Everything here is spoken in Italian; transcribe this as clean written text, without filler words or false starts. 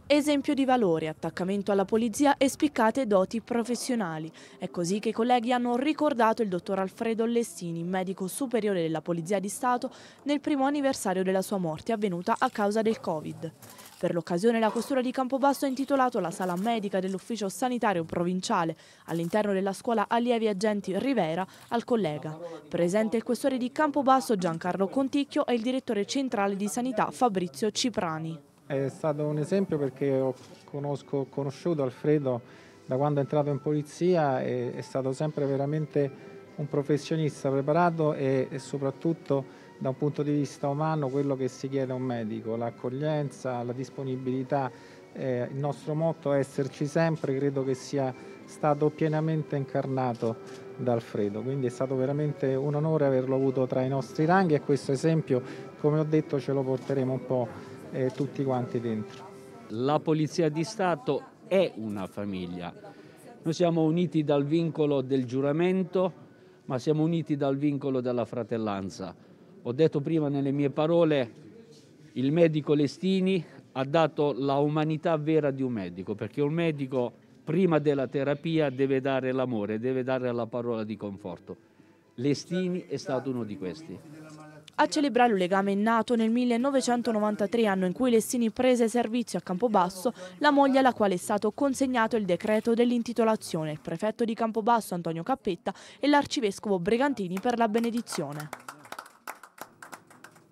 Esempio di valore, attaccamento alla polizia e spiccate doti professionali. È così che i colleghi hanno ricordato il dottor Alfredo Lestini, medico superiore della Polizia di Stato, nel primo anniversario della sua morte avvenuta a causa del Covid. Per l'occasione la Questura di Campobasso ha intitolato la sala medica dell'ufficio sanitario provinciale all'interno della scuola allievi agenti Rivera al collega. Presente il questore di Campobasso Giancarlo Conticchio e il direttore centrale di sanità Fabrizio Ciprani. È stato un esempio perché ho conosciuto Alfredo da quando è entrato in polizia e è stato sempre veramente un professionista preparato e soprattutto da un punto di vista umano quello che si chiede a un medico, l'accoglienza, la disponibilità. Il nostro motto è esserci sempre, credo che sia stato pienamente incarnato da Alfredo, quindi è stato veramente un onore averlo avuto tra i nostri ranghi e questo esempio, come ho detto, ce lo porteremo un po' tutti quanti dentro. La Polizia di Stato è una famiglia. Noi siamo uniti dal vincolo del giuramento, ma siamo uniti dal vincolo della fratellanza. Ho detto prima nelle mie parole, il medico Lestini ha dato la umanità vera di un medico, perché un medico prima della terapia deve dare l'amore, deve dare la parola di conforto. Lestini è stato uno di questi. A celebrare un legame nato nel 1993, anno in cui Lestini prese servizio a Campobasso, la moglie alla quale è stato consegnato il decreto dell'intitolazione, il prefetto di Campobasso Antonio Cappetta e l'arcivescovo Bregantini per la benedizione.